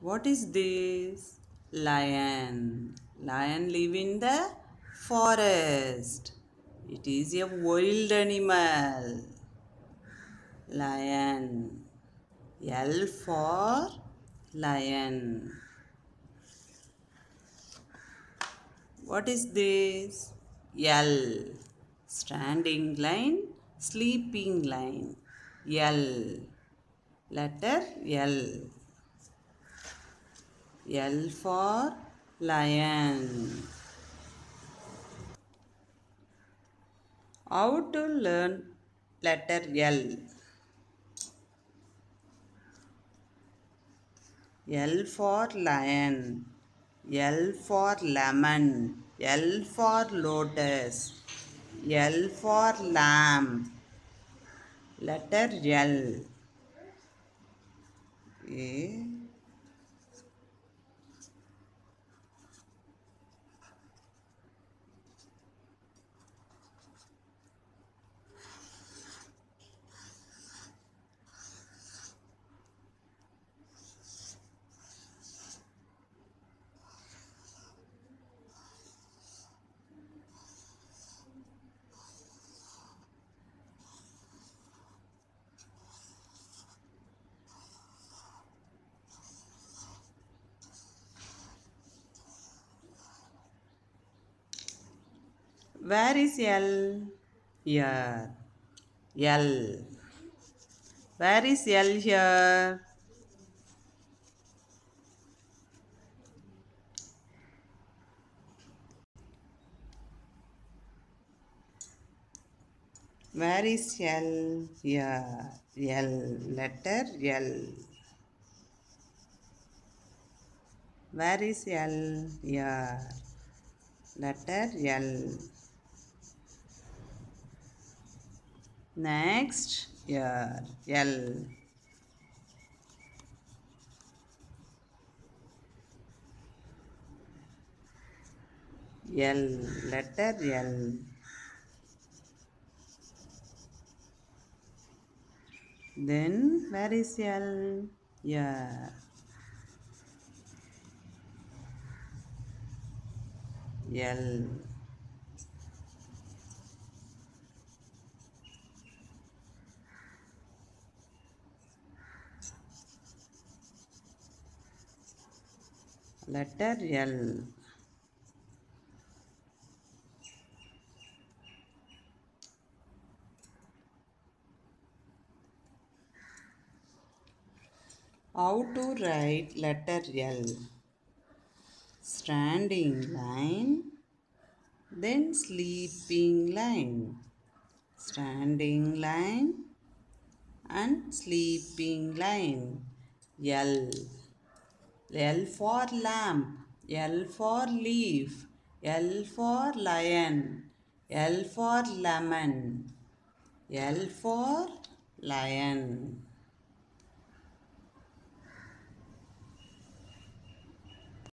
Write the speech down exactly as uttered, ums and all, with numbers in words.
What is this? Lion. Lion live in the forest. It is a wild animal. Lion. L for lion. What is this? L. Standing line, sleeping line. L. Letter L. L for lion. How to learn letter L? L for lion. L for lemon. L for lotus. L for lamb. Letter L. A. Where is L? Here. L. Where is L here? Where is L? Here. L. Letter L. Where is L? Here. Letter L. Next, here. L. L. Letter L. Then, where is L? Here. L. Letter L. How to write letter L? Standing line, then sleeping line. Standing line and sleeping line. L. L for lamp. L for leaf. L for lion. L for lemon. L for lion.